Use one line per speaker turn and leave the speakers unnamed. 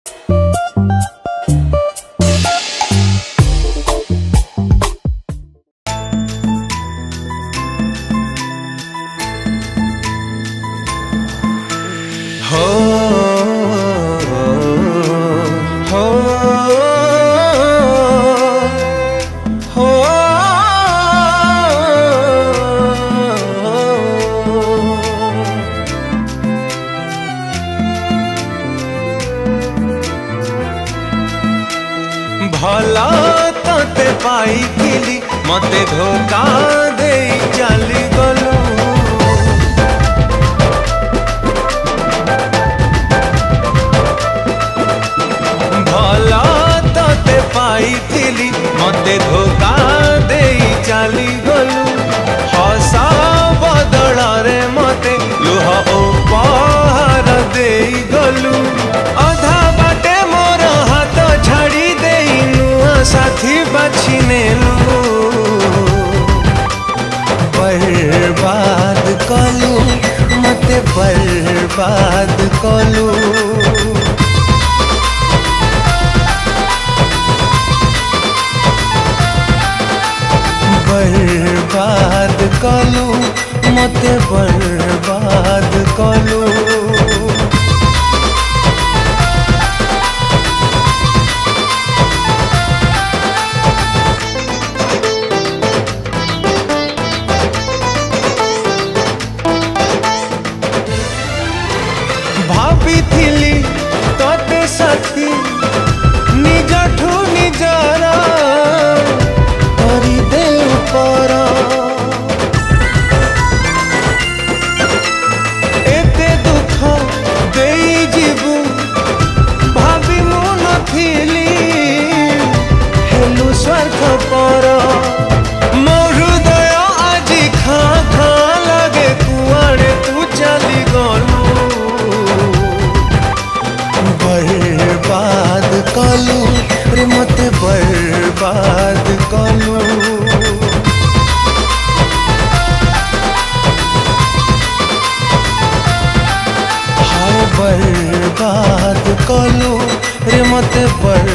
भला तते पाई किली मते धोखा दे चली गलू। भला तते पाई किली मते धोखा दे चली गलू। हसा बदला रे मते लुह उपहार दे गलू। अधा बाटे मोर हाथ छाड़ी दे साथी बाछी नेलू। बर्बाद कलू मते बर्बाद कलू। बर्बाद कलू मते बर्बाद कलू। भाभी तोते साथी निजठू निजर करी दे ऊपर। एते दुख दे जीवु भाभी मु नथिली हेलु स्वार्थ पर। मो हृदय आज खा खा लगे कुआड़े तू चली गलू। बर्बाद कलू रे मते बर्बाद कलू। हाय बर्बाद कलू रे मते